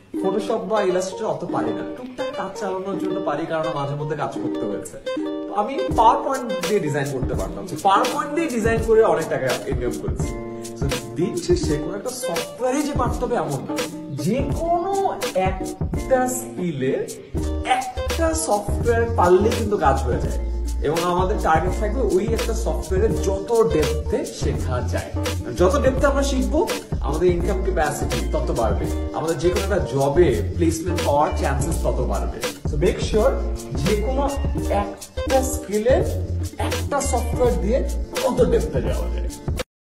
Photoshop বা Illustrator অত পারি না, টুকটাক কাজ চালানোর জন্য পারি, কারণ মাঝে মধ্যে কাজ করতে হয়েছে। আমি পাওয়ার পয়েন্ট দিয়ে ডিজাইন করতে পারতাম, পাওয়ার পয়েন্ট দিয়ে ডিজাইন করে অনেক টাকা ইনকাম করেছি। দিন শেষে কোনো একটা সফটওয়্যারে যে পারতে হবে এমন না, যে কোনো একটা স্কিলে একটা সফটওয়্যার পারলে কিন্তু কাজ হয়ে যায়। এবং আমাদের টার্গেট থাকবে ওই একটা সফটওয়্যারে যত ডেপথে শেখা যায়, যত ডেপথে আমরা শিখবো আমাদের ইনকাম ক্যাপাসিটি তত বাড়বে, আমাদের যে কোনো একটা জবে প্লেসমেন্ট পাওয়ার চান্সেস তত বাড়বে। সো মেক শিওর যে কোনো একটা স্কিলে একটা সফটওয়্যার দিয়ে কত ডেপথে যাওয়া যায়।